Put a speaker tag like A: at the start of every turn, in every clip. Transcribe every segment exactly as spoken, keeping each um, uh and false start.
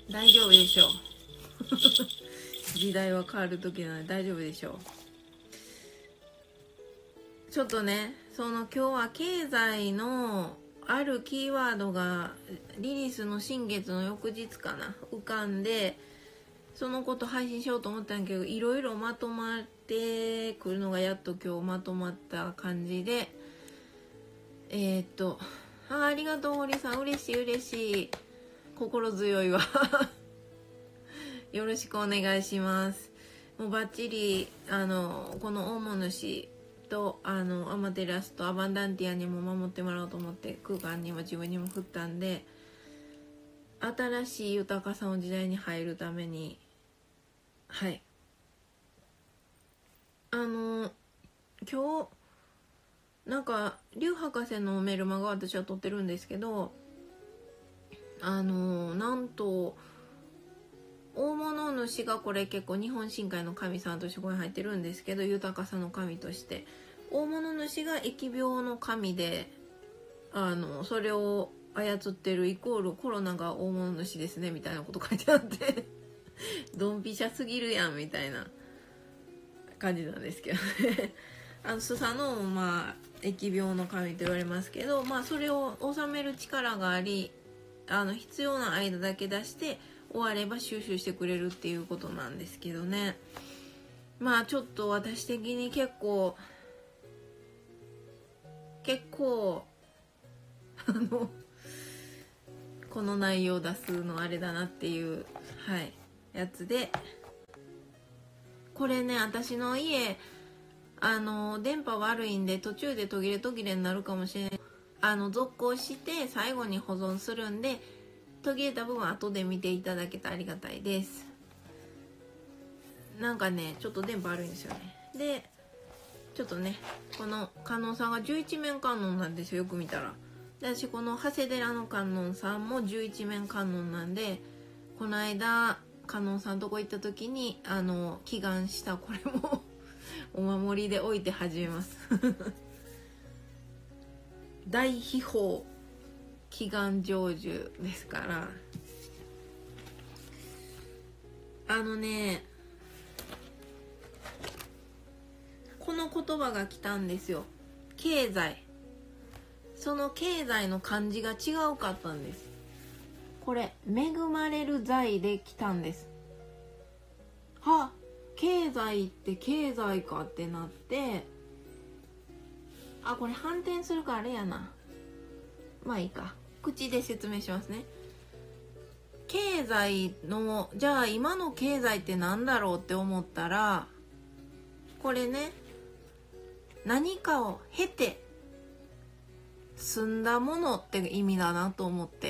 A: 大丈夫でしょう時代は変わる時なので大丈夫でしょう。ちょっとね、その今日は経済のあるキーワードがリリースの新月の翌日かな浮かんで、そのこと配信しようと思ったんやけど、いろいろまとまってくるのがやっと今日まとまった感じで、えー、っとあありがとう堀さん、嬉しい嬉しい、心強いわよろしくお願いします。もうバッチリあのこの大物主とあのアマテラスとアバンダンティアにも守ってもらおうと思って空間にも自分にも振ったんで、新しい豊かさの時代に入るために、はいあの今日なんか劉博士のメルマガ私は撮ってるんですけど、あのなんと大物主がこれ結構日本神界の神さんとしてここに入ってるんですけど、豊かさの神として大物主が疫病の神で、あのそれを操ってるイコールコロナが大物主ですねみたいなこと書いてあってドンピシャすぎるやんみたいな感じなんですけどねあのスサノオもまあ疫病の神と言われますけど、まあそれを治める力があり、あの必要な間だけ出して終われば収集してくれるっていうことなんですけどね。まあちょっと私的に結構結構あのこの内容出すのあれだなっていうはいやつで、これね私の家あの電波悪いんで途中で途切れ途切れになるかもしれない。あの続行して最後に保存するんで、途切れた部分後で見ていただけたらありがたいです。なんかねちょっと電波悪いんですよね。でちょっとねこの観音さんがじゅういち面観音なんですよ、よく見たら。で私この長谷寺の観音さんもじゅういち面観音なんで、この間観音さんとこ行った時にあの祈願したこれもお守りで置いて始めます大秘宝祈願成就ですから。あのねこの言葉が来たんですよ、経済。その経済の漢字が違うかったんです。これ恵まれる財で来たんです。は経済って経済かってなって、あこれ反転するからあれやな、まあいいか、口で説明しますね。経済のじゃあ今の経済って何だろうって思ったら、これね何かを経て済んだものって意味だなと思って、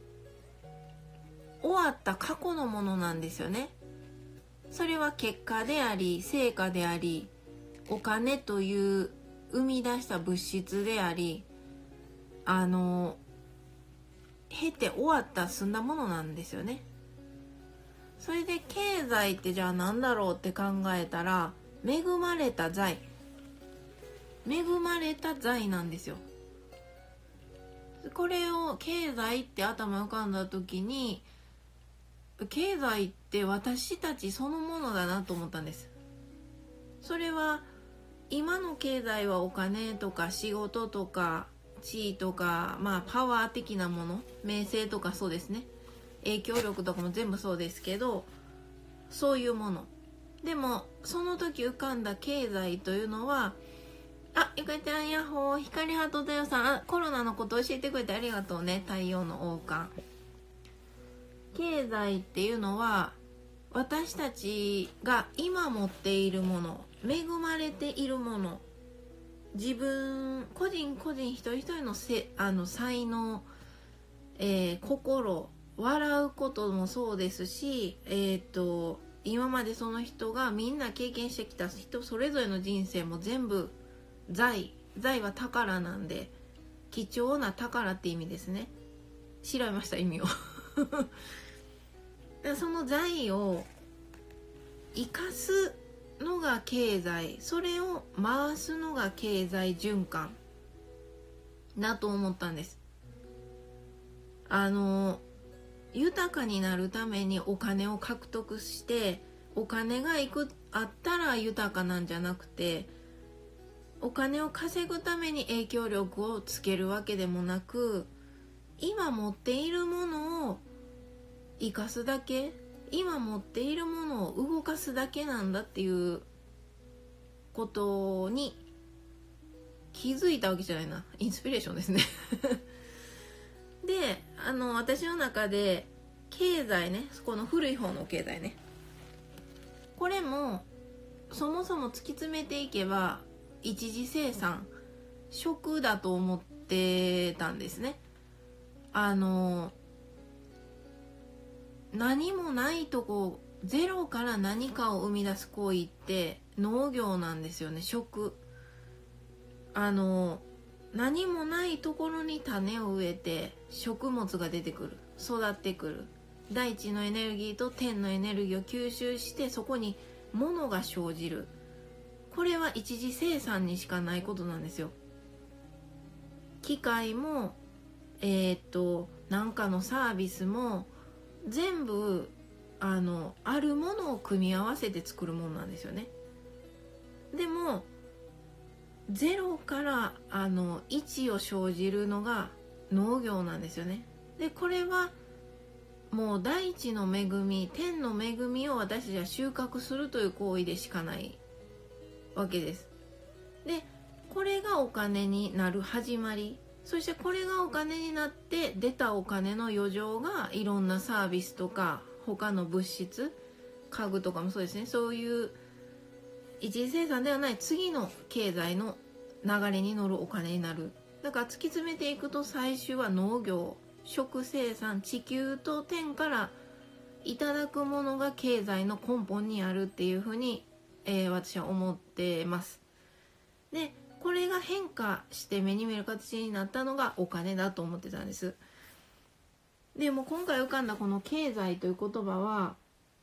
A: 終わった過去のものなんですよね。それは結果であり成果であり、お金という生み出した物質であり、あの経て終わった済んだものなんですよね。それで経済ってじゃあ何だろうって考えたら、恵まれた財恵まれた財なんですよ。これを経済って頭浮かんだ時に、経済って私たちそのものだなと思ったんです。それは今の経済はお金とか仕事とか地位とか、まあパワー的なもの、名声とかそうですね、影響力とかも全部そうですけど、そういうもの。でもその時浮かんだ経済というのは、あ、ゆかちゃんヤッホー、光ハートだよさん、あ、コロナのこと教えてくれてありがとうね、太陽の王冠。経済っていうのは私たちが今持っているもの、恵まれているもの、自分個人個人一人一人のせあの才能、えー、心、笑うこともそうですし、えー、と今までその人がみんな経験してきた人それぞれの人生も全部財、財は宝なんで貴重な宝って意味ですね。調べました意味をでその財を生かすのが経済、それを回すのが経済循環だと思ったんです。あの豊かになるためにお金を獲得して、お金がいくあったら豊かなんじゃなくて、お金を稼ぐために影響力をつけるわけでもなく、今持っているものを生かすだけ、今持っているものを動かすだけなんだっていうことに気づいたわけじゃないな。インスピレーションですねで、あの私の中で経済ね、この古い方の経済ね、これもそもそも突き詰めていけば一次生産、食だと思ってたんですね。あの何もないとこ、ゼロから何かを生み出す行為って農業なんですよね。食、あの何もないところに種を植えて食物が出てくる、育ってくる。大地のエネルギーと天のエネルギーを吸収して、そこに物が生じる。これは一次生産にしかないことなんですよ。機械もえー、っとなんかのサービスも全部あのあるものを組み合わせて作るものなんですよね。でもゼロからあのいちを生じるのが農業なんですよね。でこれはもう大地の恵み、天の恵みを私たちは収穫するという行為でしかないわけです。でこれがお金になる始まり、そしてこれがお金になって出たお金の余剰がいろんなサービスとか他の物質、家具とかもそうですね、そういう一次生産ではない次の経済の流れに乗るお金になる。だから突き詰めていくと最終は農業、食生産、地球と天からいただくものが経済の根本にあるっていうふうに、えー、私は思ってます。でこれが変化して目に見える形になったのがお金だと思ってたんです。でも今回浮かんだこの経済という言葉は、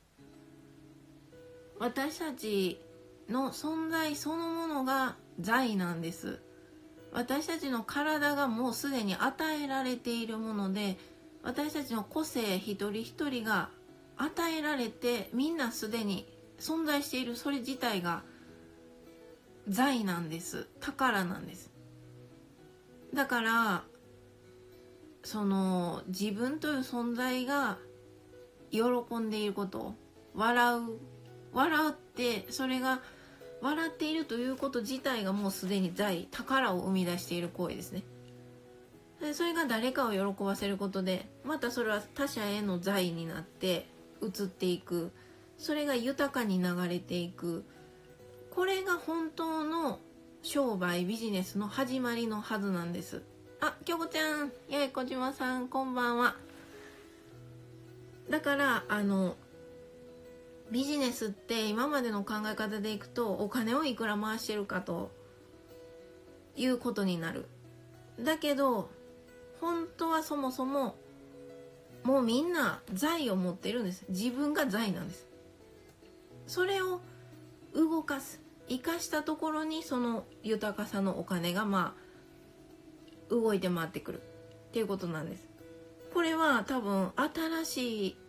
A: 私たちの存在そのものが財なんです。私たちの体がもうすでに与えられているもので、私たちの個性一人一人が与えられて、みんなすでに存在している、それ自体が財なんです。宝なんです。だからその自分という存在が喜んでいること、笑う笑ってそれが笑っているということ自体がもうすでに財、宝を生み出している行為ですね。でそれが誰かを喜ばせることで、またそれは他者への財になって移っていく。それが豊かに流れていく。これが本当の商売ビジネスの始まりのはずなんです。あ、京子ちゃん、やいこじまさん、こんばんは。だからあのビジネスって今までの考え方でいくと、お金をいくら回してるかということになる。だけど本当はそもそももうみんな財を持ってるんです。自分が財なんです。それを動かす、生かしたところにその豊かさのお金がまあ動いて回ってくるっていうことなんです。これは多分新しい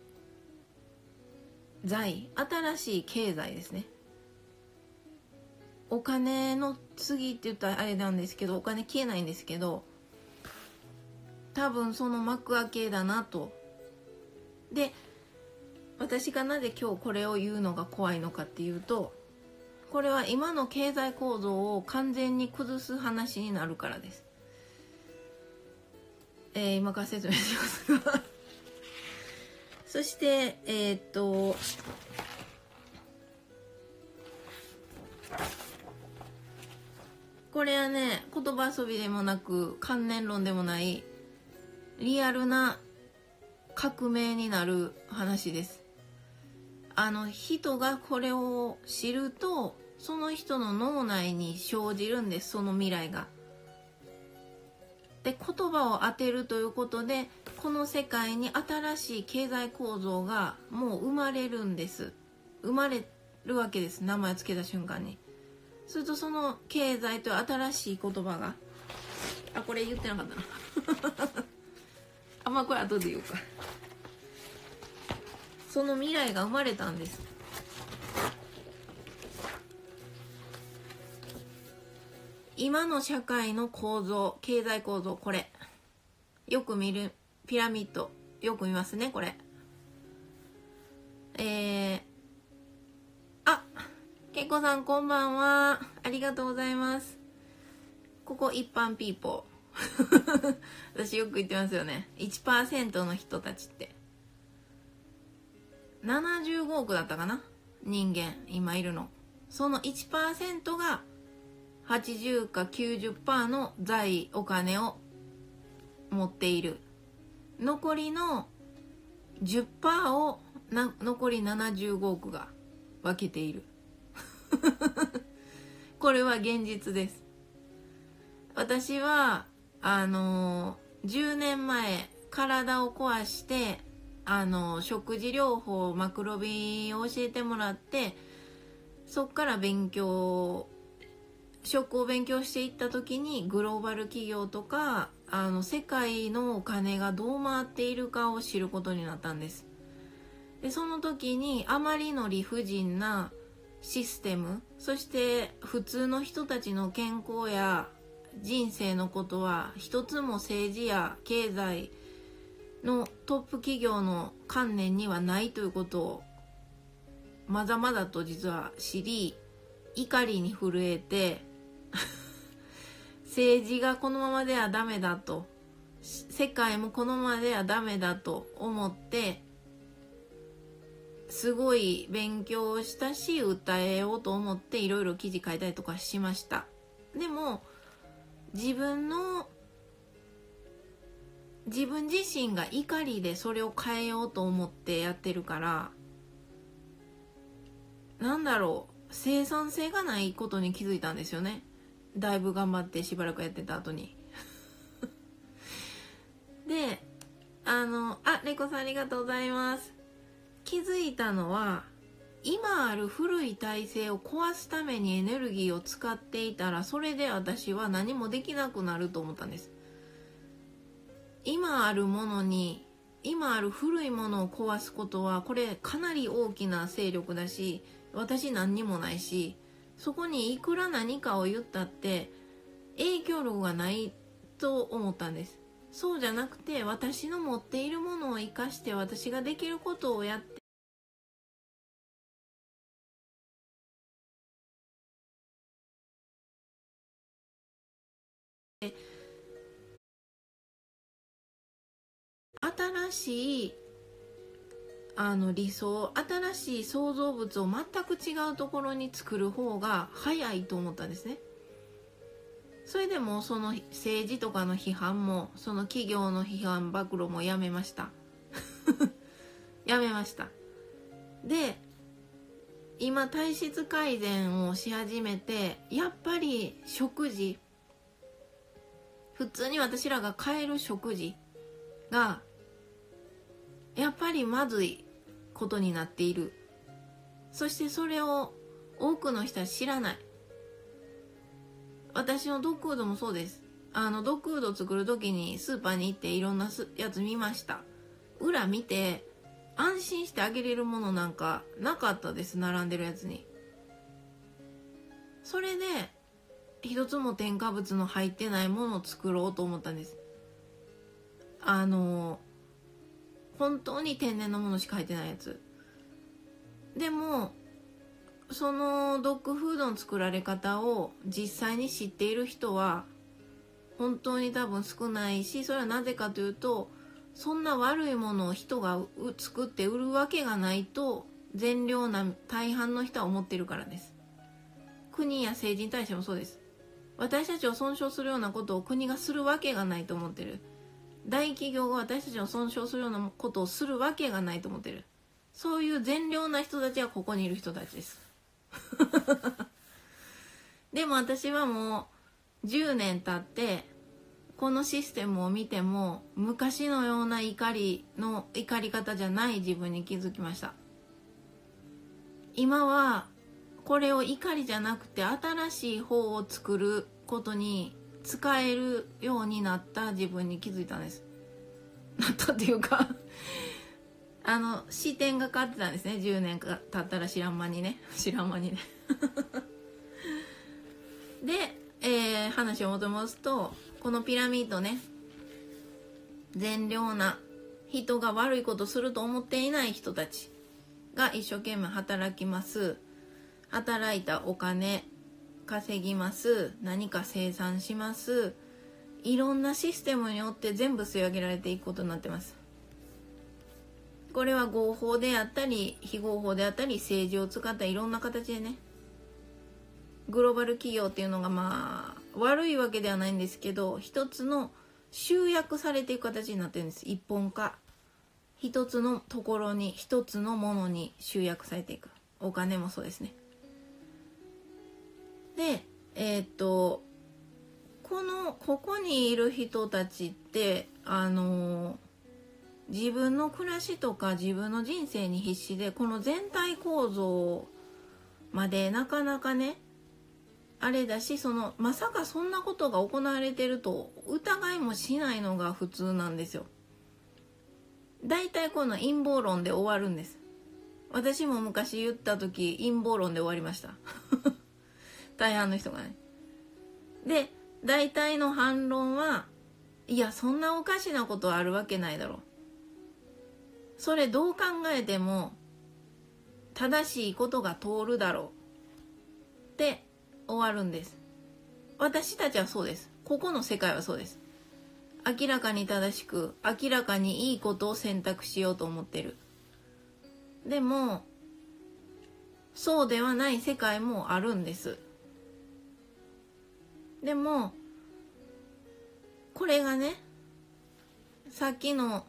A: 財、新しい経済ですね。お金の次って言ったらあれなんですけど、お金消えないんですけど、多分その幕開けだなと。で、私がなぜ今日これを言うのが怖いのかっていうと、これは今の経済構造を完全に崩す話になるからです。えー、今から説明しますがそしてえー、っとこれはね、言葉遊びでもなく観念論でもないリアルな革命になる話です。あの人がこれを知ると、その人の脳内に生じるんです、その未来が。で、言葉を当てるということで、この世界に新しい経済構造がもう生まれるんです。生まれるわけです、名前を付けた瞬間に。するとその経済という新しい言葉が、あ、これ言ってなかったなあ、まあこれ後で言うか。 その未来が生まれたんです。今の社会の構造、経済構造、これよく見るピラミッド、よく見ますね、これ。えー、あ、けいこさんこんばんは、ありがとうございます。ここ一般ピーポー私よく言ってますよね。 いちパーセント の人たちってななじゅうごおくだったかな、人間今いるの。その いちパーセント がはちじゅうか きゅうじゅっパーセント の財お金を持っている。残りの じゅっパーセント をな残りななじゅうごおくが分けているこれは現実です。私はあのじゅうねんまえ体を壊してあの食事療法マクロビを教えてもらって、そっから勉強食を勉強していった時にグローバル企業とかあの世界のお金がどう回っているかを知ることになったんです。でその時にあまりの理不尽なシステム、そして普通の人たちの健康や人生のことは一つも政治や経済のトップ企業の観念にはないということをまざまざと実は知り、怒りに震えて政治がこのままではダメだと、世界もこのままではダメだと思ってすごい勉強したし、訴えようと思っていろいろ記事書いたりとかしました。でも自分の自分自身が怒りでそれを変えようと思ってやってるから、なんだろう、生産性がないことに気づいたんですよね。だいぶ頑張ってしばらくやってた後にで、あのあレイコさんありがとうございます。気づいたのは、今ある古い体制を壊すためにエネルギーを使っていたら、それで私は何もできなくなると思ったんです。今あるものに、今ある古いものを壊すことは、これかなり大きな勢力だし、私何にもないし、そこにいくら何かを言ったって影響力がないと思ったんです。そうじゃなくて、私の持っているものを生かして、私ができることをやって新しいあの理想、新しい創造物を全く違うところに作る方が早いと思ったんですね。それでもその政治とかの批判も、その企業の批判暴露もやめましたやめました。で今体質改善をし始めて、やっぱり食事、普通に私らが買える食事がやっぱりまずいことになっている。そしてそれを多くの人は知らない。私のドッグフードもそうです。あのドッグフードを作る時にスーパーに行っていろんなやつ見ました。裏見て安心してあげれるものなんかなかったです、並んでるやつに。それで一つも添加物の入ってないものを作ろうと思ったんです。あの本当に天然のものしか入ってないやつ。でもそのドッグフードの作られ方を実際に知っている人は本当に多分少ないし、それはなぜかというと、そんな悪いものを人が作って売るわけがないと善良な大半の人は思ってるからです。国や政治に対してもそうです。私たちを損傷するようなことを国がするわけがないと思ってる。大企業が私たちを損傷するようなことをするわけがないと思ってる。そういう善良な人たちはここにいる人たちですでも私はもうじゅうねん経ってこのシステムを見ても、昔のような怒りの怒り方じゃない自分に気づきました。今はこれを怒りじゃなくて新しい方を作ることに使えるようになった自分に気づいたんです。なったっていうかあの視点が変わってたんですね。じゅうねんか経ったら知らん間にね知らん間にねで、えー、話を戻すと、このピラミッドね、善良な人が悪いことすると思っていない人たちが一生懸命働きます。働いたお金稼ぎます。何か生産します。いろんなシステムによって全部吸い上げられていくことになってます。これは合法であったり非合法であったり、政治を使ったいろんな形でね、グローバル企業っていうのがまあ悪いわけではないんですけど、一つの集約されていく形になってるんです。一本化、一つのところに、一つのものに集約されていく。お金もそうですね。でえー、っとこのここにいる人たちってあのー、自分の暮らしとか自分の人生に必死で、この全体構造までなかなかねあれだし、そのまさかそんなことが行われてると疑いもしないのが普通なんですよ。だいたいこの陰謀論で終わるんです。私も昔言った時陰謀論で終わりました大半の人がね。で大体の反論は、いやそんなおかしなことあるわけないだろう、それどう考えても正しいことが通るだろうって終わるんです。私たちはそうです。ここの世界はそうです。明らかに正しく、明らかにいいことを選択しようと思ってる。でもそうではない世界もあるんです。でもこれがね、さっきの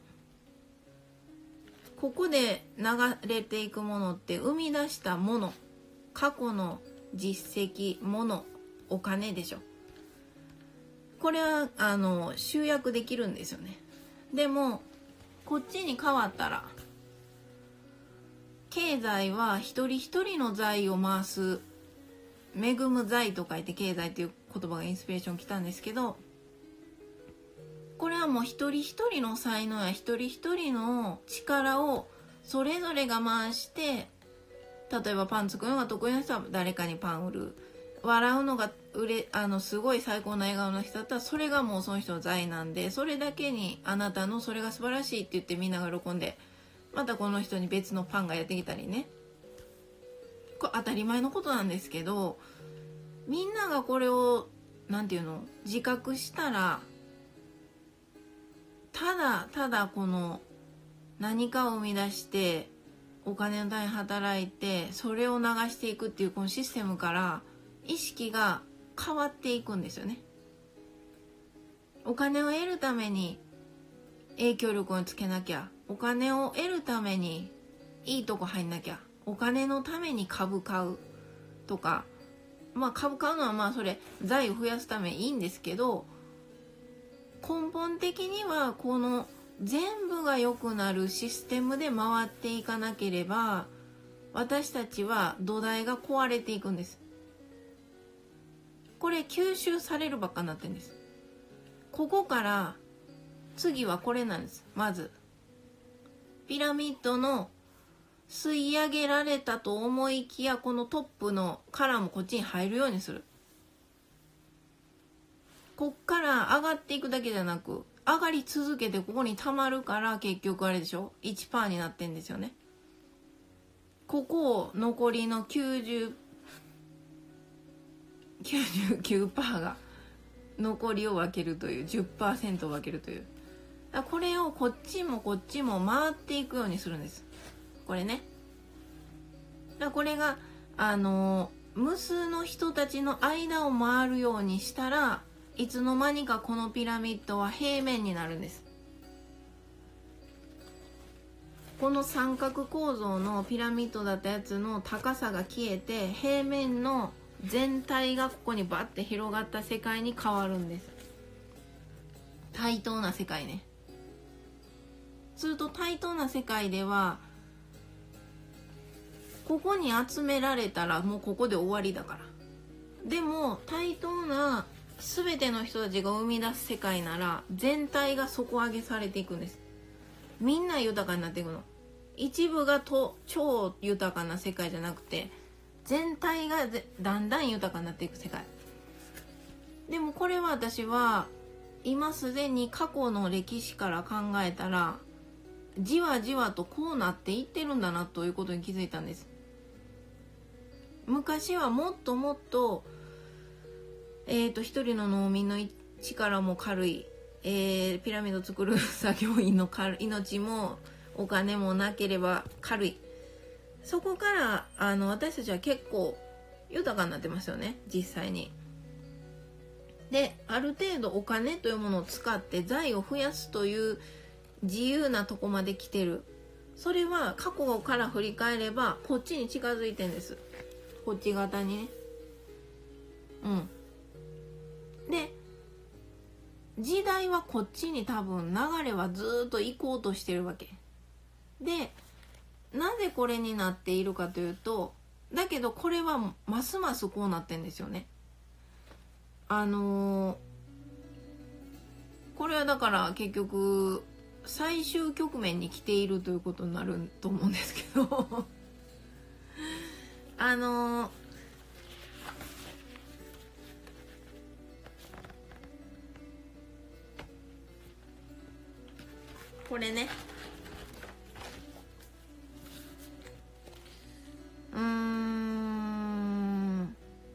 A: ここで流れていくものって生み出したもの、過去の実績、もの、お金でしょ。これはあの集約できるんですよね。でもこっちに変わったら、経済は一人一人の財を回す、恵む財と書いて経済という言葉がインスピレーション来たんですけど、これはもう一人一人の才能や一人一人の力をそれぞれが回して、例えばパン作るのが得意な人は誰かにパン売る、笑うのが売れあのすごい最高な笑顔の人だったらそれがもうその人の財なんで、それだけにあなたのそれが素晴らしいって言ってみんなが喜んで、またこの人に別のパンがやってきたりね、これ当たり前のことなんですけど、みんながこれをなんていうの自覚したら、ただただこの何かを生み出してお金のために働いてそれを流していくっていうこのシステムから意識が変わっていくんですよね。お金を得るために影響力をつけなきゃ、お金を得るためにいいとこ入んなきゃ、お金のために株買うとか、まあ株買うのはまあそれ財を増やすためいいんですけど、根本的にはこの全部が良くなるシステムで回っていかなければ、私たちは土台が壊れていくんです。これ吸収されるばっかになってるんです。ここから次はこれなんです。まずピラミッドの吸い上げられたと思いきや、このトップのからもこっちに入るようにする。こっから上がっていくだけじゃなく、上がり続けてここに溜まるから、結局あれでしょ ?いちパーセント になってんですよね。ここを残りのきゅうじゅう、きゅうじゅうきゅうパーセント が残りを分けるという、じゅっパーセント を分けるという。だこれをこっちもこっちも回っていくようにするんです。これね。だこれが、あの、無数の人たちの間を回るようにしたら、いつの間にかこのピラミッドは平面になるんです。この三角構造のピラミッドだったやつの高さが消えて、平面の全体がここにバッて広がった世界に変わるんです。対等な世界ね。すると対等な世界では、ここに集められたらもうここで終わりだから。でも対等な全ての人たちが生み出す世界なら、全体が底上げされていくんです。みんな豊かになっていくの。 一部がと超豊かな世界じゃなくて、全体がだんだん豊かになっていく世界。でもこれは私は今すでに過去の歴史から考えたら、じわじわとこうなっていってるんだなということに気づいたんです。昔はもっともっとえーと一人の農民の力も軽い、えー、ピラミッドを作る作業員の軽命もお金もなければ軽い。そこからあの私たちは結構豊かになってますよね、実際に。で、ある程度お金というものを使って財を増やすという自由なとこまで来てる。それは過去から振り返ればこっちに近づいてんです。こっち側にね。うんで、時代はこっちに多分流れはずっと行こうとしてるわけで、なぜこれになっているかというと、だけどこれはますますこうなってんですよね。あのー、これはだから結局最終局面に来ているということになると思うんですけどあのー、これね、うーん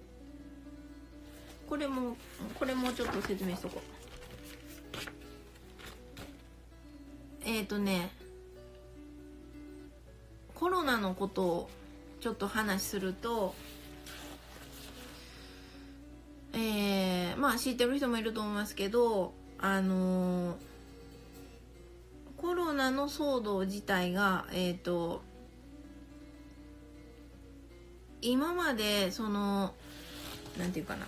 A: これもこれもうちょっと説明しとこう。えっとねコロナのことをちょっと話すると、えー、まあ知ってる人もいると思いますけど、あのー、コロナの騒動自体がえっと今までそのなんていうかな、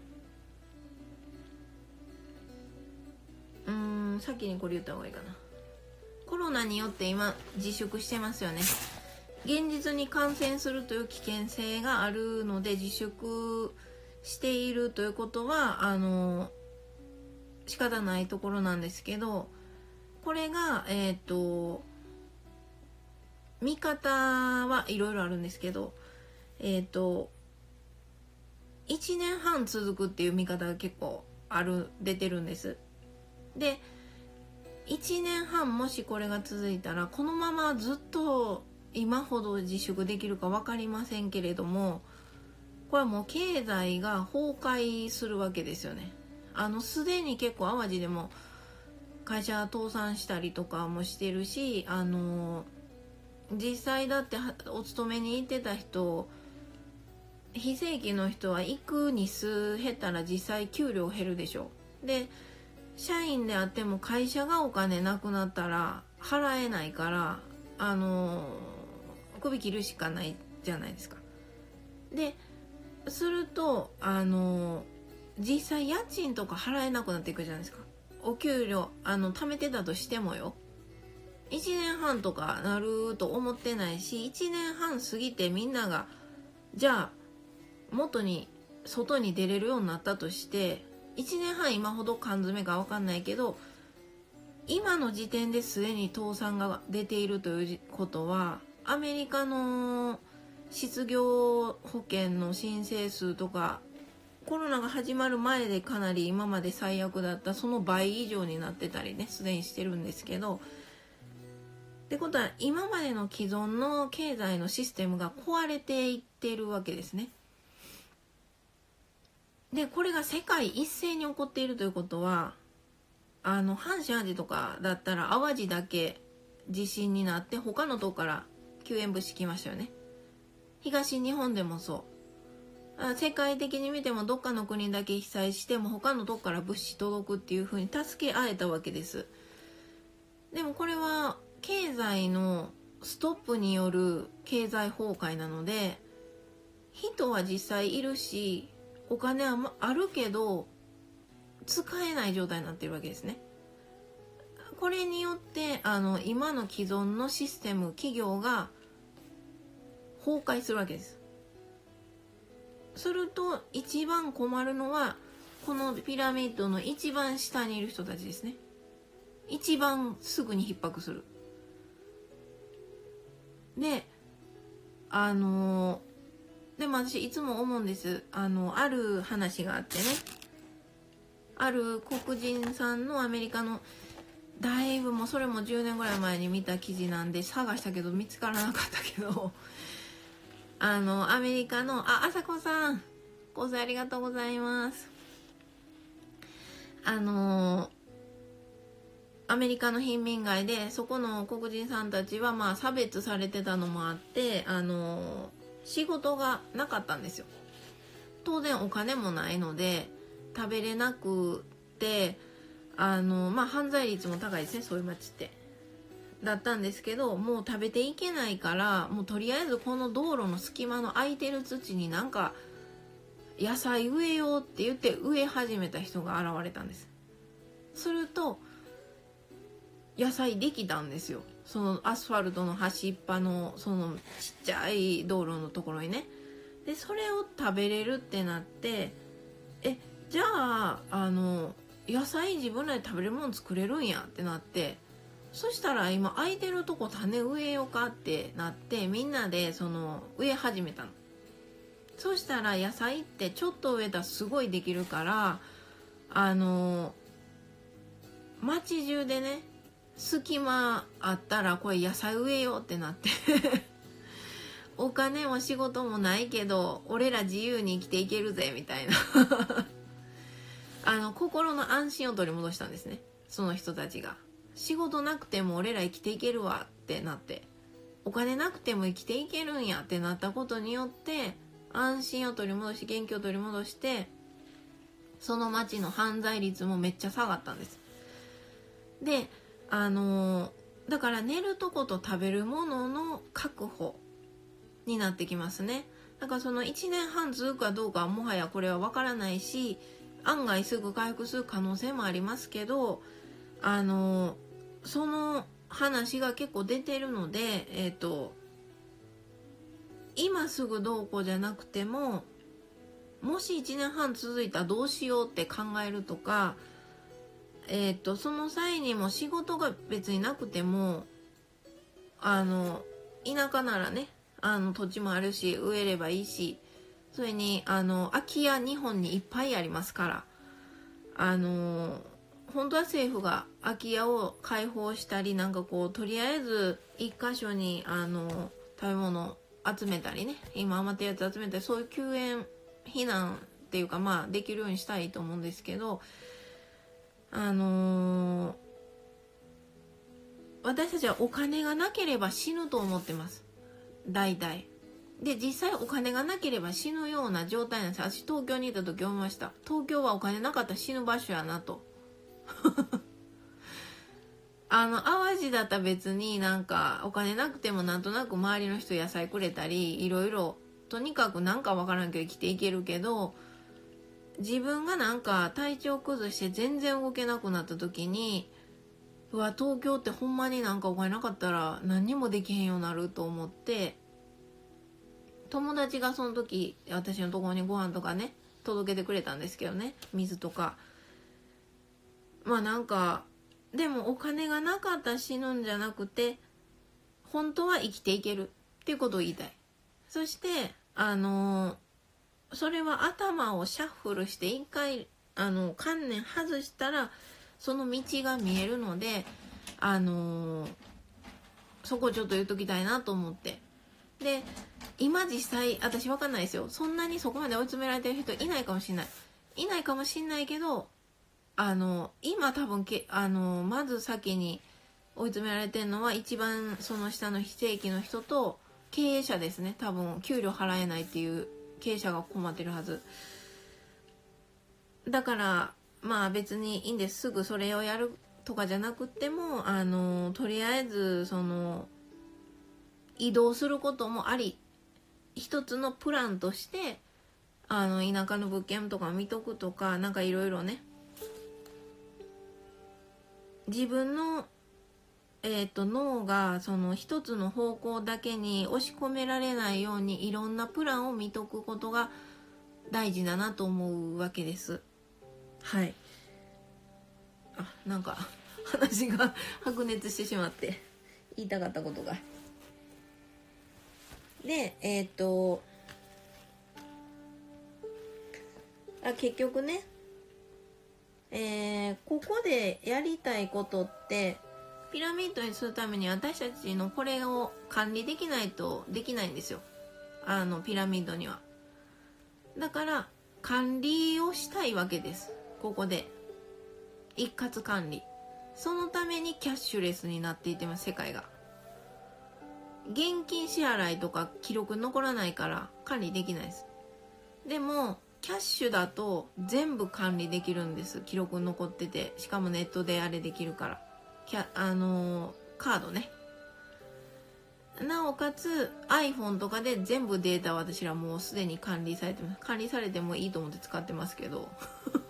A: うーん先にこれ言った方がいいかな。コロナによって今自粛してますよね。現実に感染するという危険性があるので自粛しているということはあの仕方ないところなんですけど、これがえっと見方はいろいろあるんですけど、えっといちねんはん続くっていう見方が結構ある出てるんです。でいちねんはんもしこれが続いたらこのままずっと今ほど自粛できるか分かりませんけれども、これはもう経済が崩壊するわけですよね。あのすでに結構淡路でも会社倒産したりとかもしてるし、あの実際だってお勤めに行ってた人、非正規の人は行く日数減ったら実際給料減るでしょ。で社員であっても会社がお金なくなったら払えないから、あの首切るしかないじゃないですか。でするとあの実際家賃とか払えなくなっていくじゃないですか。お給料あの貯めてたとしてもよ、いちねんはんとかなると思ってないし、いちねんはん過ぎてみんながじゃあ元に外に出れるようになったとして、いちねんはん今ほど缶詰か分かんないけど、今の時点ですでに倒産が出ているということは、アメリカの失業保険の申請数とかコロナが始まる前でかなり今まで最悪だったその倍以上になってたりね、すでにしてるんですけど、ってことは今までの既存の経済のシステムが壊れていってるわけですね。でこれが世界一斉に起こっているということは、あの阪神・淡路とかだったら淡路だけ地震になって他のとこから救援物資来ましたよね。東日本でもそう、世界的に見てもどっかの国だけ被災しても他のとこから物資届くっていう風に助け合えたわけです。でもこれは経済のストップによる経済崩壊なので、人は実際いるしお金はあるけど使えない状態になってるわけですね。これによってあの今の既存のシステム、企業が崩壊するわけです。すると一番困るのはこのピラミッドの一番下にいる人たちですね。一番すぐに逼迫する。 であのでも私いつも思うんです。あのある話があってね、ある黒人さんのアメリカの、だいぶもうそれもじゅうねんぐらい前に見た記事なんで探したけど見つからなかったけどあのアメリカのああさこさんございありがとうございます。あのアメリカの貧民街でそこの黒人さんたちはまあ差別されてたのもあって、あの仕事がなかったんですよ。当然お金もないので食べれなくて、あのまあ犯罪率も高いですね、そういう町ってだったんですけど、もう食べていけないから、もうとりあえずこの道路の隙間の空いてる土になんか野菜植えようって言って植え始めた人が現れたんです。すると野菜できたんですよ。そのアスファルトの端っぱのそのちっちゃい道路のところにね。でそれを食べれるってなって、えじゃああの野菜自分らで食べれるもの作れるんやってなって、そしたら今空いてるとこ種植えようかってなって、みんなでその植え始めたの。そしたら野菜ってちょっと植えたらすごいできるから、あの町中でね隙間あったらこれ野菜植えようってなってお金も仕事もないけど俺ら自由に生きていけるぜみたいなあの心の安心を取り戻したんですね。その人たちが仕事なくても俺ら生きていけるわってなって、お金なくても生きていけるんやってなったことによって安心を取り戻し元気を取り戻して、その町の犯罪率もめっちゃ下がったんです。であのだから寝るとこと食べるものの確保になってきますね。だからそのいちねんはん続くかどうかはもはやこれは分からないし、案外すぐ回復する可能性もありますけど、あのその話が結構出てるので、えっと今すぐどうこうじゃなくても、もしいちねんはん続いたらどうしようって考えるとか、えー、とその際にも仕事が別になくても、あの田舎ならね、あの土地もあるし植えればいいし、それにあの空き家日本にいっぱいありますから、あの本当は政府が空き家を開放したり、なんかこうとりあえず一箇所にあの食べ物集めたりね、今余ってるやつ集めたり、そういう救援避難っていうかまあできるようにしたいと思うんですけど、あのー、私たちはお金がなければ死ぬと思ってます、大体。で実際お金がなければ死ぬような状態なんです。私東京にいた時思いました。東京はお金なかったら死ぬ場所やなとあの淡路だったら別になんかお金なくてもなんとなく周りの人野菜くれたり、いろいろとにかくなんかわからんけど生きていけるけど、自分がなんか体調崩して全然動けなくなった時に、うわ東京ってほんまになんかお金なかったら何にもできへんようになると思って、友達がその時私のところにご飯とかね届けてくれたんですけどね、水とか。まあなんかでもお金がなかったら死ぬんじゃなくて、本当は生きていけるっていうことを言いたい。そしてあのそれは頭をシャッフルして一回あの観念外したらその道が見えるので、あのそこちょっと言っときたいなと思って。で今実際私分かんないですよ、そんなにそこまで追い詰められてる人いないかもしれないいないかもしれないけど、あの今多分けあのまず先に追い詰められてるのは一番その下の非正規の人と経営者ですね。多分給料払えないっていう経営者が困ってるはずだから、まあ別にいいんです。すぐそれをやるとかじゃなくても、あのとりあえずその移動することもあり、一つのプランとしてあの田舎の物件とか見とくとか、なんかいろいろね、自分のえーと脳がその一つの方向だけに押し込められないようにいろんなプランを見とくことが大事だなと思うわけです。はい。あ、なんか話が白熱してしまって言いたかったことがでえっとあ結局ね、えー、ここでやりたいことってピラミッドにするために私たちのこれを管理できないとできないんですよ、あのピラミッドには。だから管理をしたいわけです。ここで一括管理、そのためにキャッシュレスになっていってます。世界が現金支払いとか記録残らないから管理できないです。でもキャッシュだと全部管理できるんです。記録残ってて、しかもネットであれできるから、キャあのー、カードね。なおかつ iPhone とかで全部データは私らもうすでに管理されてます。管理されてもいいと思って使ってますけど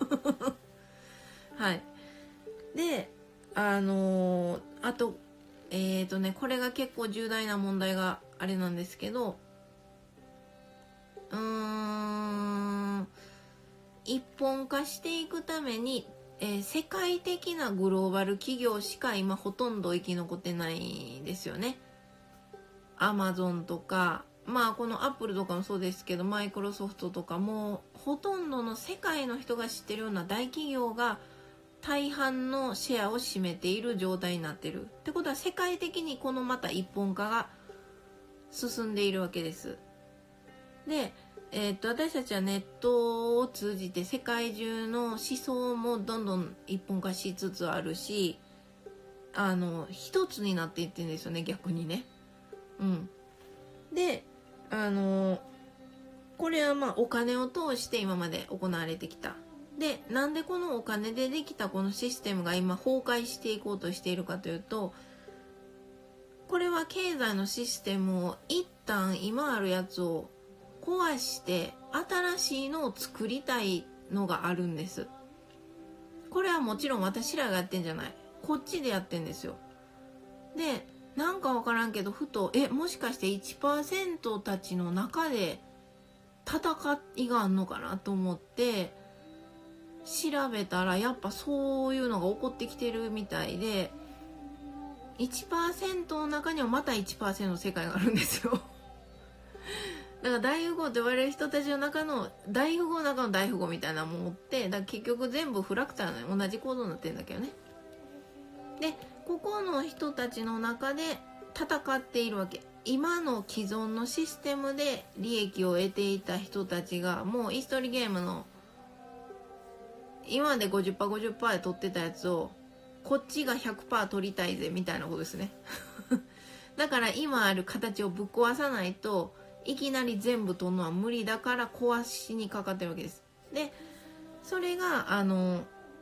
A: はいであのー、あとえっとねこれが結構重大な問題があれなんですけど、うーん一本化していくために、えー、世界的なグローバル企業しか今ほとんど生き残ってないんですよね。アマゾンとか、まあこのアップルとかもそうですけど、マイクロソフトとかもほとんどの世界の人が知ってるような大企業が大半のシェアを占めている状態になってるってことは、世界的にこのまた一本化が進んでいるわけです。で、えー、っと私たちはネットを通じて世界中の思想もどんどん一本化しつつあるし、あの一つになっていってるんですよね、逆にね。うん、であのこれはまあお金を通して今まで行われてきた。でなんでこのお金でできたこのシステムが今崩壊していこうとしているかというと、これは経済のシステムを一旦今あるやつを壊して新しいのを作りたいのがあるんです。これはもちろん私らがやってんじゃない、こっちでやってんですよ。でなんか分からんけど、ふとえもしかして いちパーセント たちの中で戦いがあんのかなと思って調べたら、やっぱそういうのが起こってきてるみたいで、 いちパーセント の中にはまた いちパーセント の世界があるんですよだから大富豪と言われる人たちの中の大富豪の中の大富豪みたいなものって、だから結局全部フラクタルの同じ構造になってるんだけどね。でここの人たちの中で戦っているわけ。今の既存のシステムで利益を得ていた人たちが、もうイーストリーゲームの今まで ごじゅっパーセントごじゅっパーセント で取ってたやつをこっちが ひゃくパーセント 取りたいぜみたいなことですねだから今ある形をぶっ壊さないといきなり全部取るのは無理だから、壊しにかかってるわけです。でそれがあの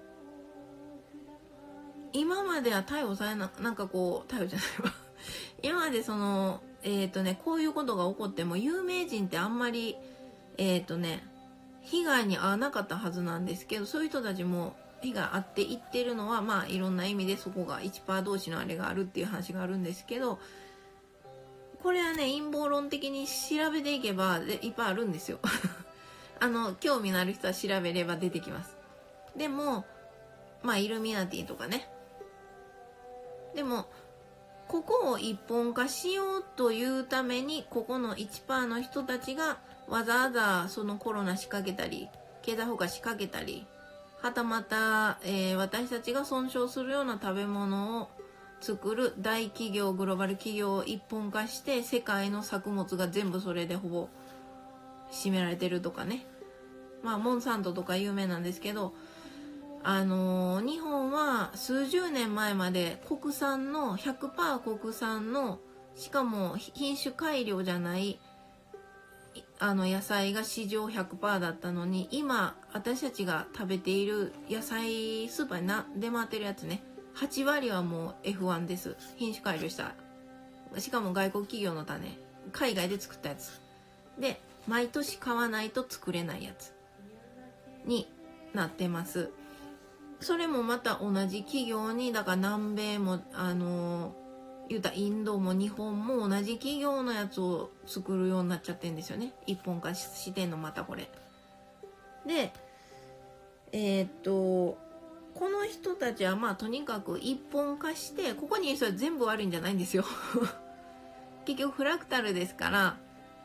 A: 今までは逮捕されな、なんかこう逮捕じゃないわ今までそのえっ、ー、とねこういうことが起こっても有名人ってあんまりえっ、ー、とね被害に遭わなかったはずなんですけど、そういう人たちも被害あっていってるのは、まあいろんな意味でそこが いちパーセント 同士のあれがあるっていう話があるんですけど、これはね陰謀論的に調べていけばでいっぱいあるんですよあの興味のある人は調べれば出てきます。でもまあイルミナティとかね、でもここを一本化しようというために、ここの いちパーセント の人たちがわざわざそのコロナ仕掛けたり経済崩壊仕掛けたり、はたまた、えー、私たちが損傷するような食べ物を作る大企業、グローバル企業を一本化して世界の作物が全部それでほぼ占められてるとかね。まあモンサントとか有名なんですけど、あのー、日本は数十年前まで国産の ひゃくパーセント 国産の、しかも品種改良じゃないあの野菜が市場 ひゃくパーセント だったのに、今私たちが食べている野菜スーパーにな出回ってるやつね、はち割はもう エフワン です。品種改良した、しかも外国企業の種、海外で作ったやつで、毎年買わないと作れないやつになってます。それもまた同じ企業に、だから南米もあの言うたインドも日本も同じ企業のやつを作るようになっちゃってるんですよね。一本化してんのまたこれで、えー、っとこの人たちはまあとにかく一本化して、ここにいる人は全部悪いんじゃないんですよ結局フラクタルですから、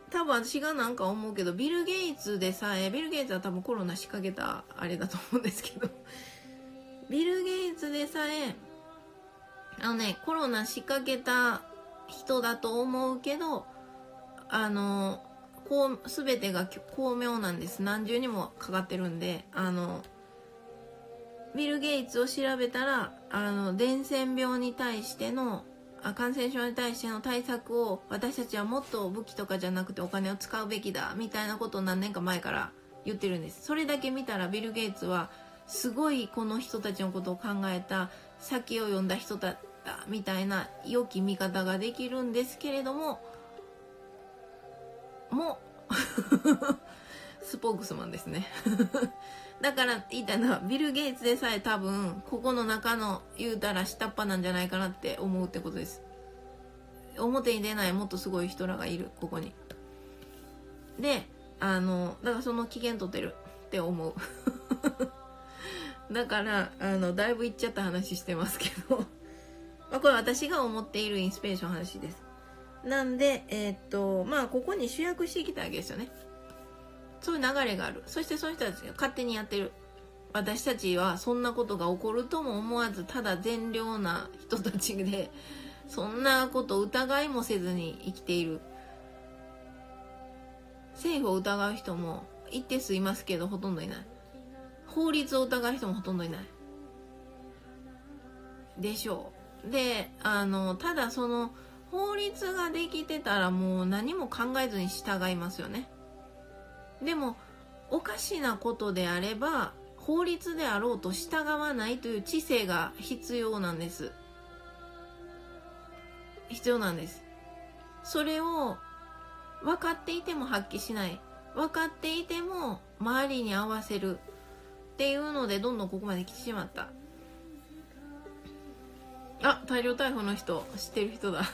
A: 多分私がなんか思うけど、ビル・ゲイツでさえ、ビル・ゲイツは多分コロナ仕掛けたあれだと思うんですけど、ビル・ゲイツでさえあのね、コロナ仕掛けた人だと思うけど、あのこう全てが巧妙なんです。何重にもかかってるんで、あのビル・ゲイツを調べたら、あの伝染病に対してのあ感染症に対しての対策を私たちはもっと武器とかじゃなくてお金を使うべきだみたいなことを何年か前から言ってるんです。それだけ見たらビル・ゲイツはすごいこの人たちのことを考えた、先を読んだ人だったみたいな良き見方ができるんですけれども、もうスポークスマンですねだから言いたいのは、ビル・ゲイツでさえ多分ここの中の言うたら下っ端なんじゃないかなって思うってことです。表に出ないもっとすごい人らがいる、ここに。で、あのだからその機嫌取ってるって思うだからあのだいぶいっちゃった話してますけどまあこれ私が思っているインスピレーションの話です。なんでえー、っとまあここに集約していきたいわけですよね。そういう流れがある。そしてそういう人たちが勝手にやってる。私たちはそんなことが起こるとも思わず、ただ善良な人たちで、そんなこと疑いもせずに生きている。政府を疑う人も一定数いますけどほとんどいない。法律を疑う人もほとんどいないでしょう。で、あのただその法律ができてたらもう何も考えずに従いますよね。でもおかしなことであれば法律であろうと従わないという知性が必要なんです。必要なんです。それを分かっていても発揮しない、分かっていても周りに合わせるっていうのでどんどんここまで来てしまった。あ、大量逮捕の人知ってる人だ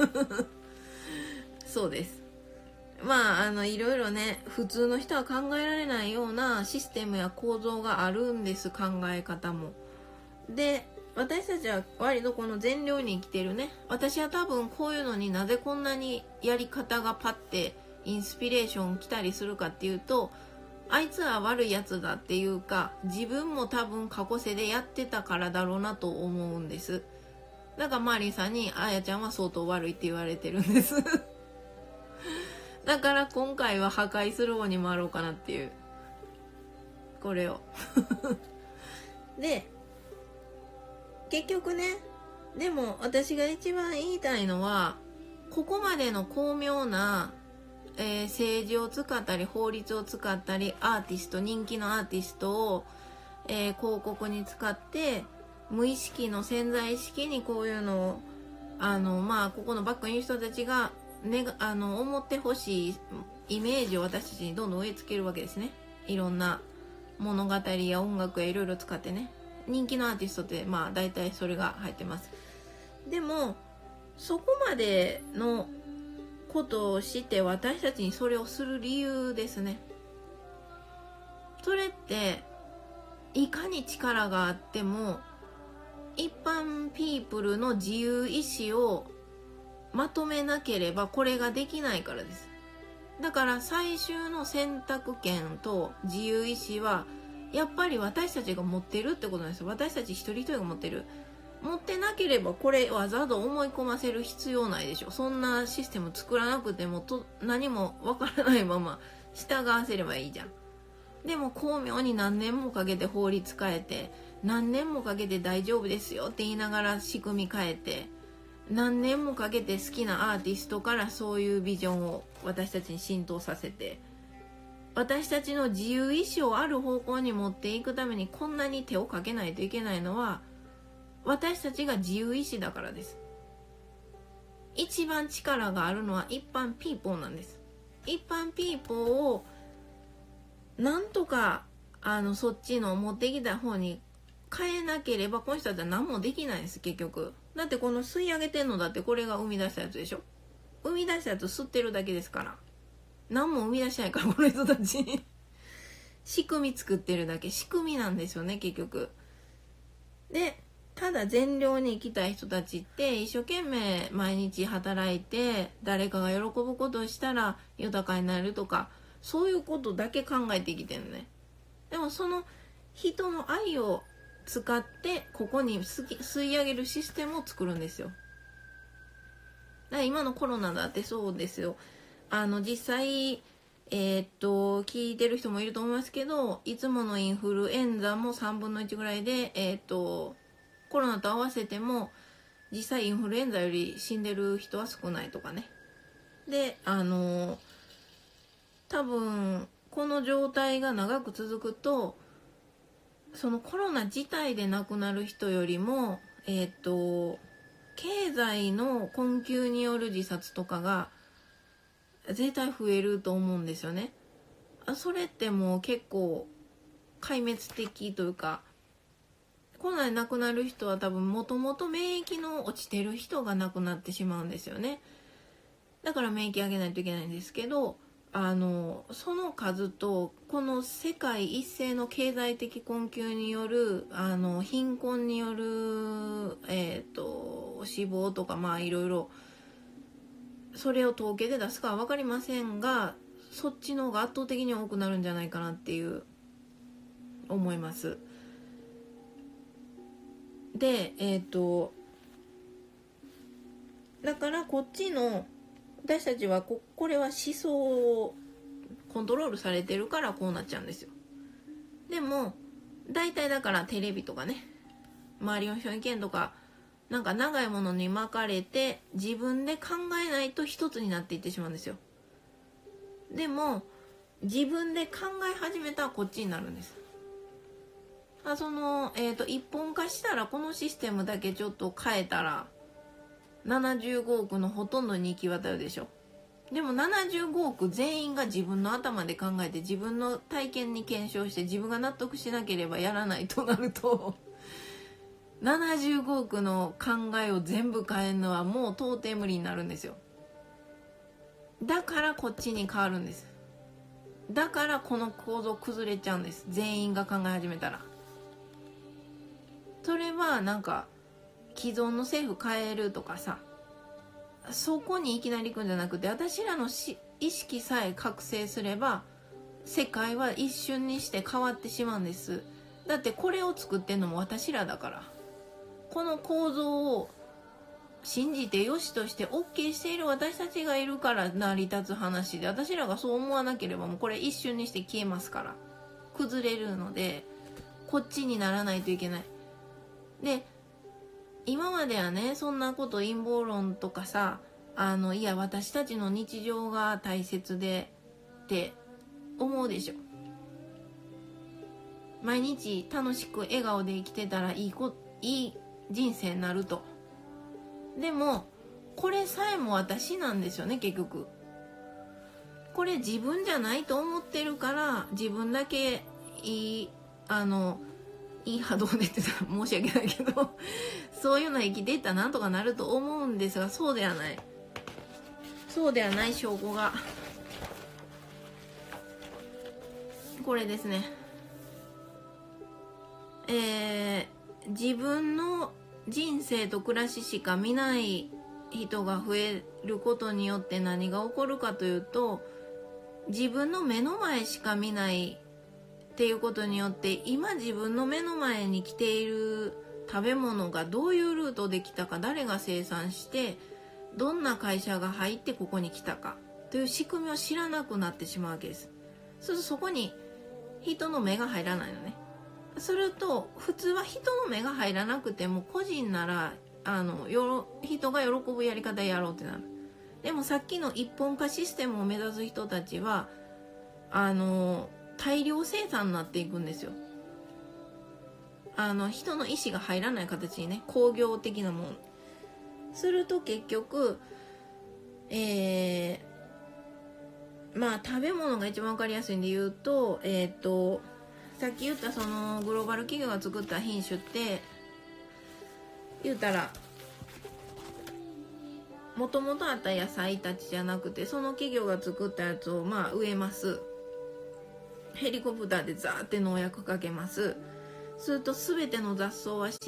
A: そうです。まああのいろいろね、普通の人は考えられないようなシステムや構造があるんです。考え方も。で、私たちは割とこの善良に生きてるね。私は多分こういうのになぜこんなにやり方がパッてインスピレーション来たりするかっていうと、あいつは悪いやつだっていうか、自分も多分過去世でやってたからだろうなと思うんです。だからマーリーさんにあやちゃんは相当悪いって言われてるんですだから今回は破壊する方に回ろうかなっていう、これをで結局ね、でも私が一番言いたいのは、ここまでの巧妙な、えー、政治を使ったり法律を使ったりアーティスト、人気のアーティストを、えー、広告に使って無意識の潜在意識にこういうのをあのまあここのバックにいる人たちがね、あの思ってほしいイメージを私たちにどんどん植え付けるわけですね。いろんな物語や音楽やいろいろ使ってね。人気のアーティストってまあ大体それが入ってます。でもそこまでのことをして私たちにそれをする理由ですね。それっていかに力があっても一般ピープルの自由意志をまとめなければこれができないからです。だから最終の選択権と自由意志はやっぱり私たちが持ってるってことなんですよ。私たち一人一人が持ってる。持ってなければこれわざわざ思い込ませる必要ないでしょ。そんなシステム作らなくてもと何もわからないまま従わせればいいじゃん。でも巧妙に何年もかけて法律変えて、何年もかけて大丈夫ですよって言いながら仕組み変えて、何年もかけて好きなアーティストからそういうビジョンを私たちに浸透させて、私たちの自由意志をある方向に持っていくためにこんなに手をかけないといけないのは私たちが自由意志だからです。一番力があるのは一般ピーポーなんです。一般ピーポーをなんとかあのそっちの持ってきた方に変えなければこの人たちは何もできないんです。結局だってこの吸い上げてんのだってこれが生み出したやつでしょ。生み出したやつ吸ってるだけですから、何も生み出してないからこの人たち仕組み作ってるだけ。仕組みなんですよね結局。でただ善良に生きたい人たちって一生懸命毎日働いて誰かが喜ぶことをしたら豊かになるとか、そういうことだけ考えて生きてるのね。でもその人の愛を使ってここに吸い上げるシステムを作るんですよ。だから今のコロナだってそうですよ。あの実際えー、っと聞いてる人もいると思いますけど、いつものインフルエンザもさんぶんのいちぐらいで、えー、っとコロナと合わせても実際インフルエンザより死んでる人は少ないとかね。で、あの多分この状態が長く続くと、そのコロナ自体で亡くなる人よりも、えー、っと経済の困窮による自殺とかが絶対増えると思うんですよね。それってもう結構壊滅的というか、コロナで亡くなる人は多分もともと免疫の落ちてる人が亡くなってしまうんですよね。だから免疫上げないといけないんですけど、あのその数とこの世界一斉の経済的困窮によるあの貧困による、えー、と死亡とか、まあいろいろそれを統計で出すかは分かりませんが、そっちの方が圧倒的に多くなるんじゃないかなっていう思います。で、えっとだからこっちの私たちは こ, これは思想をコントロールされてるからこうなっちゃうんですよ。でも大体だからテレビとかね、周りの人の意見とかなんか長いものに巻かれて自分で考えないと一つになっていってしまうんですよ。でも自分で考え始めたらこっちになるんです。あその、えーと、一本化したらこのシステムだけちょっと変えたらななじゅうごおくのほとんどに行き渡るでしょ。でもななじゅうごおく全員が自分の頭で考えて自分の体験に検証して自分が納得しなければやらないとなるとななじゅうごおくの考えを全部変えるのはもう到底無理になるんですよ。だからこっちに変わるんです。だからこの構造崩れちゃうんです。全員が考え始めたら。それはなんか既存の政府変えるとかさ、そこにいきなり行くんじゃなくて、私らのし意識さえ覚醒すれば世界は一瞬にして変わってしまうんです。だってこれを作ってんのも私らだから。この構造を信じて良しとして OK している私たちがいるから成り立つ話で、私らがそう思わなければもうこれ一瞬にして消えますから、崩れるのでこっちにならないといけない。で今まではね、そんなこと陰謀論とかさ、あのいや私たちの日常が大切でって思うでしょ。毎日楽しく笑顔で生きてたらいいこいい人生になると。でもこれさえも私なんですよね。結局これ自分じゃないと思ってるから、自分だけいいあのいい波動でって言ったら申し訳ないけどそういうの生きていったらなんとかなると思うんですが、そうではない。そうではない証拠がこれですね。えー、自分の人生と暮らししか見ない人が増えることによって何が起こるかというと、自分の目の前しか見ないっていうことによって、今自分の目の前に来ている食べ物がどういうルートで来たか、誰が生産してどんな会社が入ってここに来たかという仕組みを知らなくなってしまうわけです。そうするとそこに人の目が入らないのね。すると普通は人の目が入らなくても個人ならあのよろ人が喜ぶやり方やろうってなる。でもさっきの一本化システムを目指す人たちはあの大量生産になっていくんですよ。あの人の意思が入らない形にね、工業的なもんすると結局えー、まあ食べ物が一番分かりやすいんで言うと、えっとさっき言ったそのグローバル企業が作った品種って言うたらもともとあった野菜たちじゃなくて、その企業が作ったやつをまあ植えます。ヘリコプターでザーって農薬かけます。すると全ての雑草はし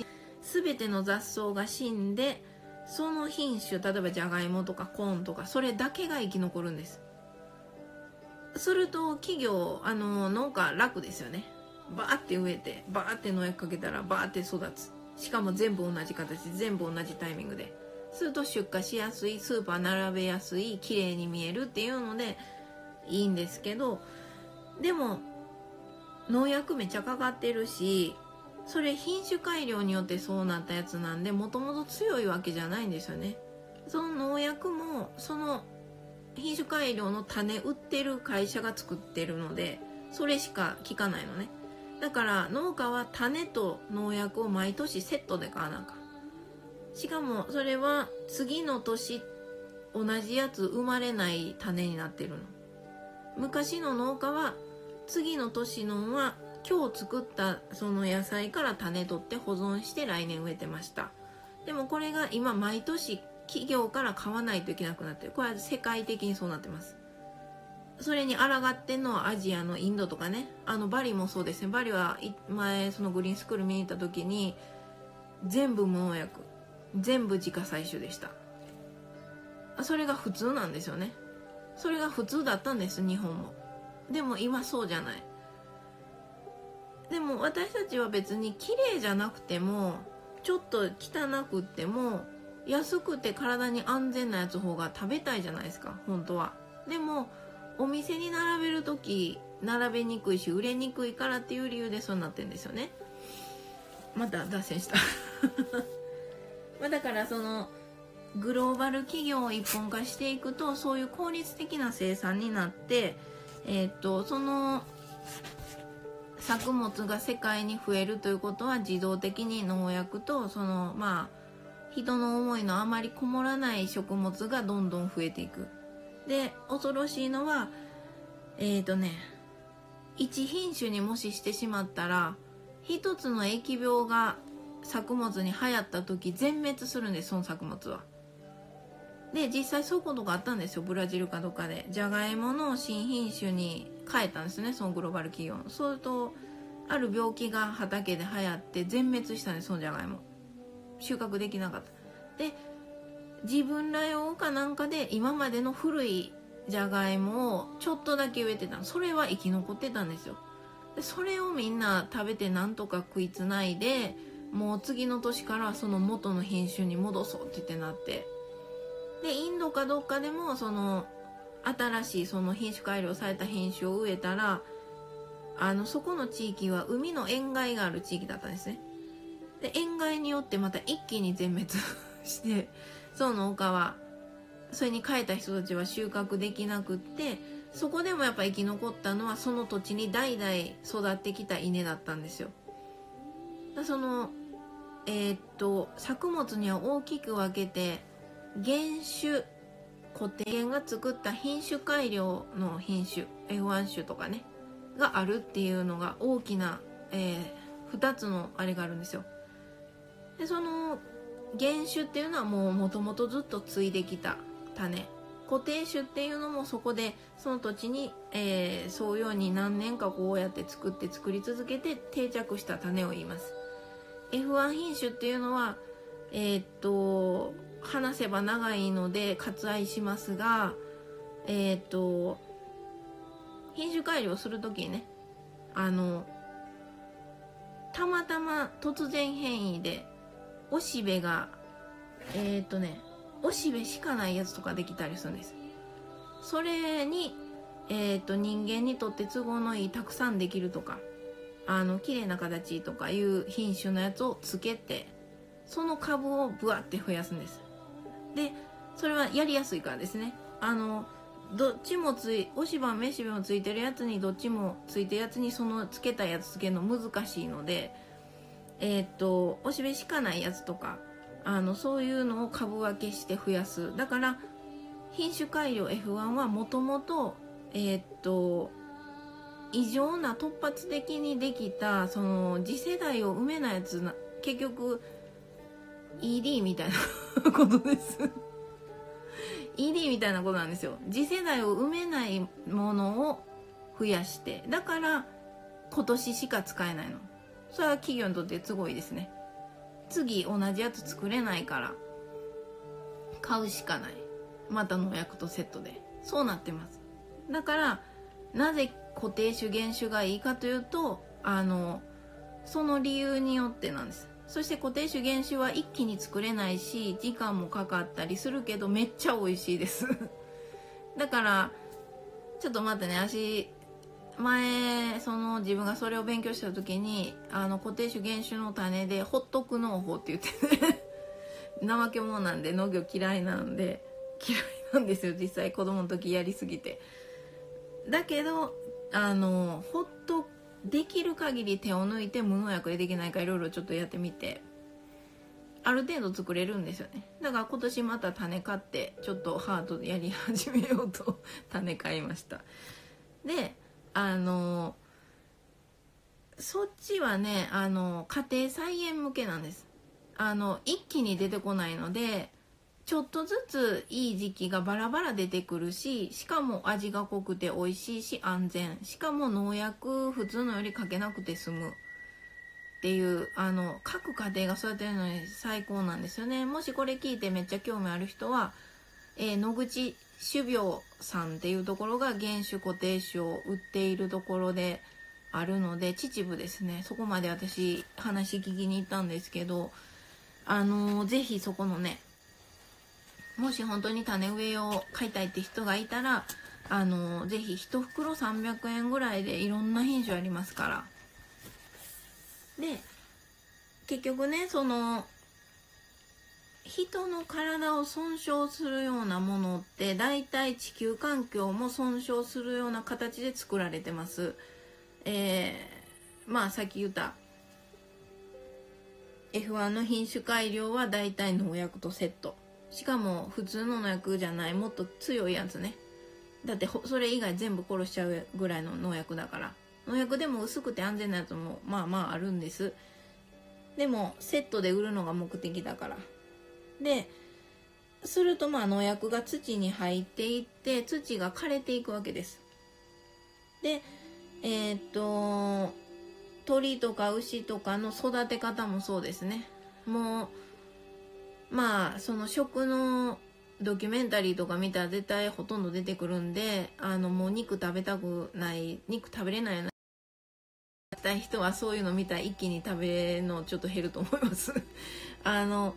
A: 全ての雑草が死んで、その品種、例えばじゃがいもとかコーンとか、それだけが生き残るんです。すると企業、あの農家楽ですよね。バーって植えてバーって農薬かけたらバーって育つ。しかも全部同じ形、全部同じタイミングで。すると出荷しやすい、スーパー並べやすい、綺麗に見えるっていうのでいいんですけど、でも農薬めっちゃかかってるし、それ品種改良によってそうなったやつなんで、もともと強いわけじゃないんですよね。その農薬もその品種改良の種売ってる会社が作ってるので、それしか効かないのね。だから農家は種と農薬を毎年セットで買わなあかん。しかもそれは次の年同じやつ生まれない種になってるの。昔の農家は次の年のは今日作ったその野菜から種取って保存して来年植えてました。でもこれが今毎年企業から買わないといけなくなってる。これは世界的にそうなってます。それに抗ってんのはアジアのインドとかね、あのバリもそうですね。バリは前そのグリーンスクール見に行った時に全部無農薬、全部自家採取でした。それが普通なんですよね。それが普通だったんです、日本も。でも今そうじゃない。でも私たちは別に綺麗じゃなくても、ちょっと汚くっても安くて体に安全なやつ方が食べたいじゃないですか、本当は。でもお店に並べるとき並べにくいし売れにくいからっていう理由でそうなってるんですよね。また脱線したまあだからそのグローバル企業を一本化していくと、そういう効率的な生産になって、えー、っとその作物が世界に増えるということは、自動的に農薬とそのまあ人の思いのあまりこもらない食物がどんどん増えていく。で恐ろしいのはえっとね一品種にもししてしまったら、一つの疫病が作物に流行った時全滅するんです、その作物は。で実際そういうことがあったんですよ、ブラジルかどっかで。じゃがいもの新品種に変えたんですね、そのグローバル企業。そうするとある病気が畑で流行って全滅したんです、そのじゃがいも。収穫できなかった。で自分ら用かなんかで今までの古いじゃがいもをちょっとだけ植えてたの。それは生き残ってたんですよ。でそれをみんな食べてなんとか食いつないで、もう次の年からその元の品種に戻そうって言ってなって、でインドかどっかでもその新しいその品種改良された品種を植えたら、あのそこの地域は海の塩害がある地域だったんですね。で塩害によってまた一気に全滅してその農家は、それに変えた人たちは収穫できなくって、そこでもやっぱ生き残ったのはその土地に代々育ってきた稲だったんですよ。だそのえー、っと作物には大きく分けて、原種固定源が作った品種改良の品種 エフワン 種とかねがあるっていうのが大きな、えー、ふたつのあれがあるんですよ。でその原種っていうのはもうもともとずっと継いできた種、固定種っていうのもそこでその土地に、えー、そうように何年かこうやって作って作り続けて定着した種を言います。 エフワン 品種っていうのはえー、っと話せば長いので割愛しますが、えー、っと品種改良するときにね、あのたまたま突然変異でおしべがえー、っとねおしべしかないやつとかできたりするんです。それに、えー、っと人間にとって都合のいいたくさんできるとか、あの綺麗な形とかいう品種のやつをつけて、その株をブワって増やすんです。でそれはやりやすいからですね。あのどっちもついおしばめしべもついてるやつにどっちもついてるやつにそのつけたやつつけるの難しいので、えー、っとおしべしかないやつとか、あのそういうのを株分けして増やす。だから品種改良 エフワン はもともとえー、っと異常な突発的にできたその次世代を埋めないやつな、結局 イーディー みたいなことですイーディー みたいなことなんですよ。次世代を埋めないものを増やして、だから今年しか使えないの。それは企業にとって都合いいですね。 次同じやつ作れないから買うしかない。また農薬とセットでそうなってます。だからなぜ固定種原種がいいかというと、あのその理由によってなんです。そして固定種原種は一気に作れないし時間もかかったりするけどめっちゃ美味しいですだからちょっと待ってね、私前その自分がそれを勉強した時にあの固定種原種の種でほっとく農法って言ってね怠け者なんで農業嫌いなんで嫌いなんですよ、実際子供の時やりすぎて。だけどあのほっとできる限り手を抜いて無農薬でできないかいろいろちょっとやってみてある程度作れるんですよね。だから今年また種買ってちょっとハードでやり始めようと種買いました。であのそっちはねあの家庭菜園向けなんです。あの一気に出てこないのでちょっとずついい時期がバラバラ出てくるし、しかも味が濃くて美味しいし安全、しかも農薬普通のよりかけなくて済むっていう、あの各家庭が育てるのに最高なんですよね。もしこれ聞いてめっちゃ興味ある人は、えー、野口種苗さんっていうところが原種固定種を売っているところであるので、秩父ですね、そこまで私話聞きに行ったんですけど、あのー、ぜひそこのね、もし本当に種植え用を買いたいって人がいたら、あのー、ぜひいち袋さんびゃくえんぐらいでいろんな品種ありますから。で結局ね、その人の体を損傷するようなものって大体地球環境も損傷するような形で作られてます。えー、まあさっき言った エフワン の品種改良は大体農薬とセット、しかも普通の農薬じゃないもっと強いやつね。だってそれ以外全部殺しちゃうぐらいの農薬だから。農薬でも薄くて安全なやつもまあまああるんです。でもセットで売るのが目的だから。でするとまあ農薬が土に入っていって土が枯れていくわけです。でえー、っと鳥とか牛とかの育て方もそうですね。もうまあその食のドキュメンタリーとか見たら絶対ほとんど出てくるんで、あのもう肉食べたくない肉食べれないような人はそういうの見たら一気に食べるのちょっと減ると思いますあの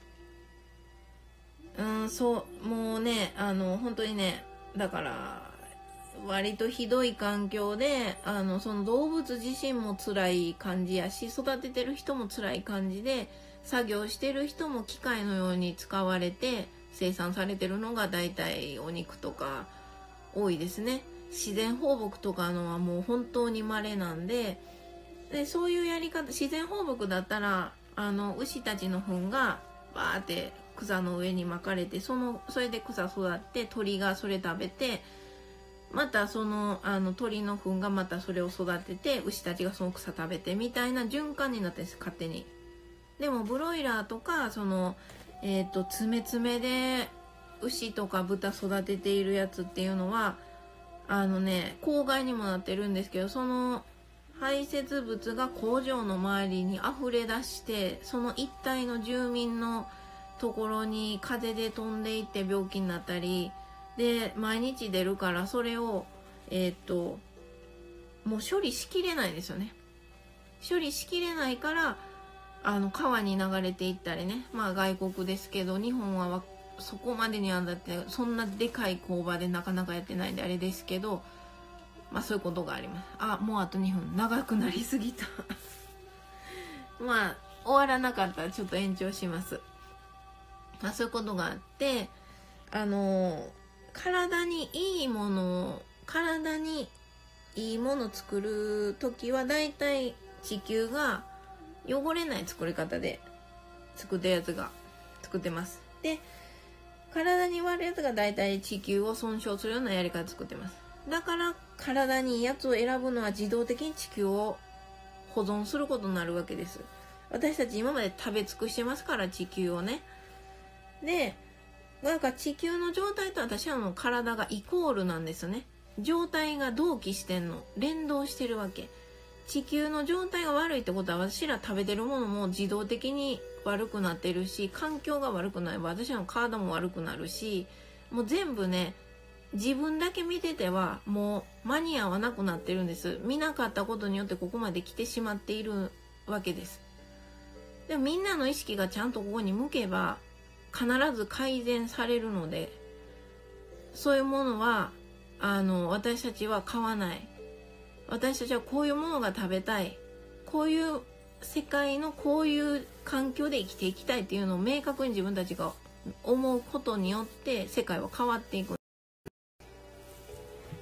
A: うんそうもうねあの本当にね、だから割とひどい環境であのその動物自身も辛い感じやし、育ててる人も辛い感じで、作業してる人も機械のように使われて生産されてるのが大体お肉とか多いですね。自然放牧とかのはもう本当に稀なんで、でそういうやり方、自然放牧だったらあの牛たちの糞がバーって草の上に巻かれて、そのそれで草育って鳥がそれ食べて、またそのあの鳥の糞がまたそれを育てて牛たちがその草食べてみたいな循環になってるんです、勝手に。でもブロイラーとかそのえっと詰め詰めで牛とか豚育てているやつっていうのはあのね公害にもなってるんですけど、その排泄物が工場の周りに溢れ出して、その一帯の住民のところに風で飛んでいって病気になったりで、毎日出るからそれをえー、っともう処理しきれないですよね。処理しきれないからあの川に流れていったりね、まあ外国ですけど日本はそこまでにはだってそんなでかい工場でなかなかやってないんであれですけど、まあそういうことがあります。あ、もうあとにふん長くなりすぎたまあ終わらなかったらちょっと延長します。まあそういうことがあって、あの体にいいもの体にいいもの作る時はだいたい地球が汚れない作り方で作ったやつが作ってます。で体に悪いやつがだいたい地球を損傷するようなやり方作ってます。だから体にいいやつを選ぶのは自動的に地球を保存することになるわけです。私たち今まで食べ尽くしてますから地球をね。でなんか地球の状態と私らの体がイコールなんですよね。状態が同期してんの、連動してるわけ。地球の状態が悪いってことは私ら食べてるものも自動的に悪くなってるし、環境が悪くなれば私の体も悪くなるし、もう全部ね、自分だけ見ててはもう間に合わなくなってるんです。見なかったことによってここまで来てしまっているわけです。でもみんなの意識がちゃんとここに向けば必ず改善されるので、そういうものはあの私たちは買わない。私たちはこういうものが食べたい、こういう世界のこういう環境で生きていきたいっていうのを明確に自分たちが思うことによって世界は変わっていく。